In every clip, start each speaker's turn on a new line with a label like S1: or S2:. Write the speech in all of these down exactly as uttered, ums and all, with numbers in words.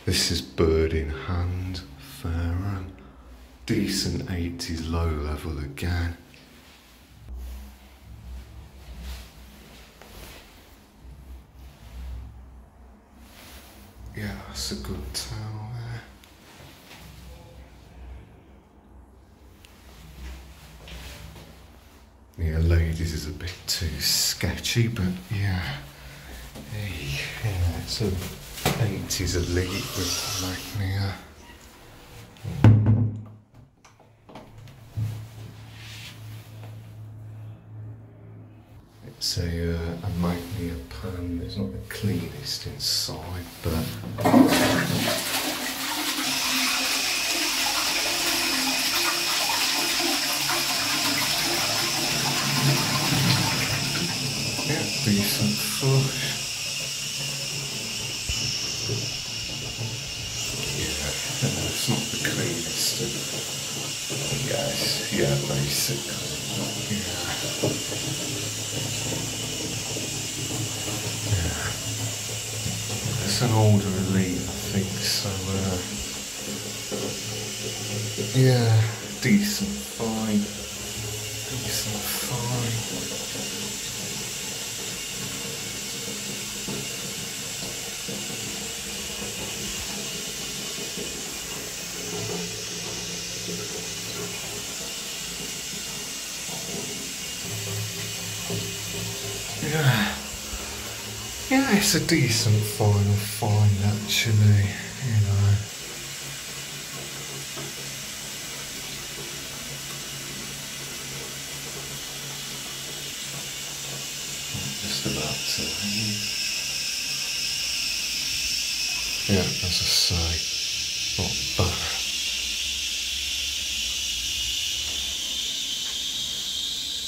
S1: This is bird in hand, Fareham. Decent eighties low level again. Yeah, that's a good towel there. Yeah, ladies is a bit too sketchy, but yeah. Hey, yeah, it's a eighties elite with Magnia. It's a, uh, a Magnia pan. It's not the cleanest inside, but yeah, decent flush. Yeah, it's not the cleanest. Yes, yeah, basically. Yeah. It's an older elite, I think, so, uh, yeah, decent fine, decent fine. Yeah. Yeah, it's a decent final find actually, you know. Just about to leave. Yeah, as I say, not bad.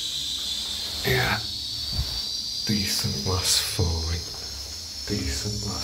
S1: Yeah, decent last find. Decent